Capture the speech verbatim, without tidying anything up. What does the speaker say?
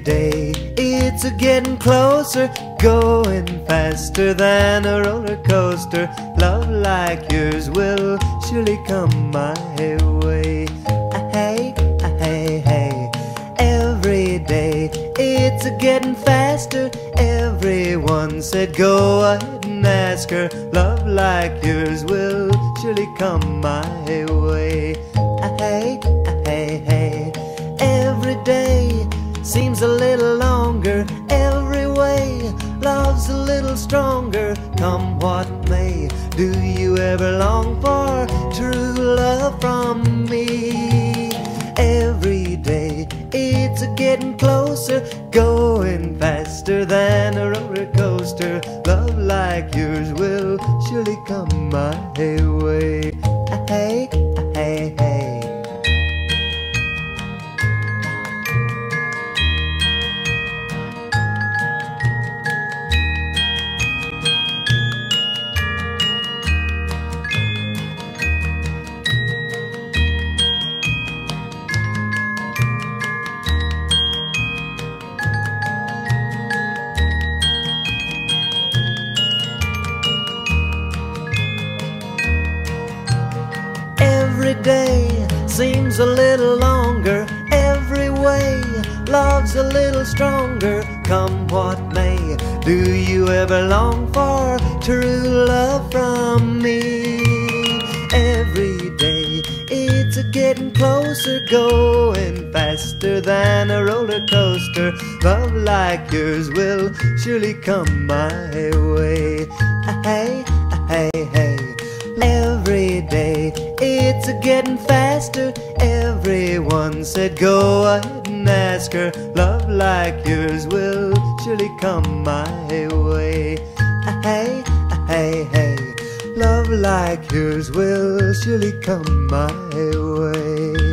day it's a getting closer, going faster than a roller coaster. Love like yours will surely come my way. Hey, hey, hey. Every day it's a getting faster. Everyone said go ahead and ask her. Love like yours will surely come my way. Hey, hey, hey. Every day seems a little longer. Every way love's a little stronger. Come what may, do you ever long for true love from me? Every day it's a getting closer, going faster than a roller coaster. Love like yours will surely come my way. Hey, hey, hey. Every day seems a little longer. Every way love's a little stronger. Come what may, do you ever long for true love from me? Every day it's a getting closer, going faster than a roller coaster. Love like yours will surely come my way. Hey, hey, hey. Every day it's a getting faster. Everyone said go ahead and ask her. Love like yours will surely come my way. Hey, hey, hey. Love like yours will surely come my way.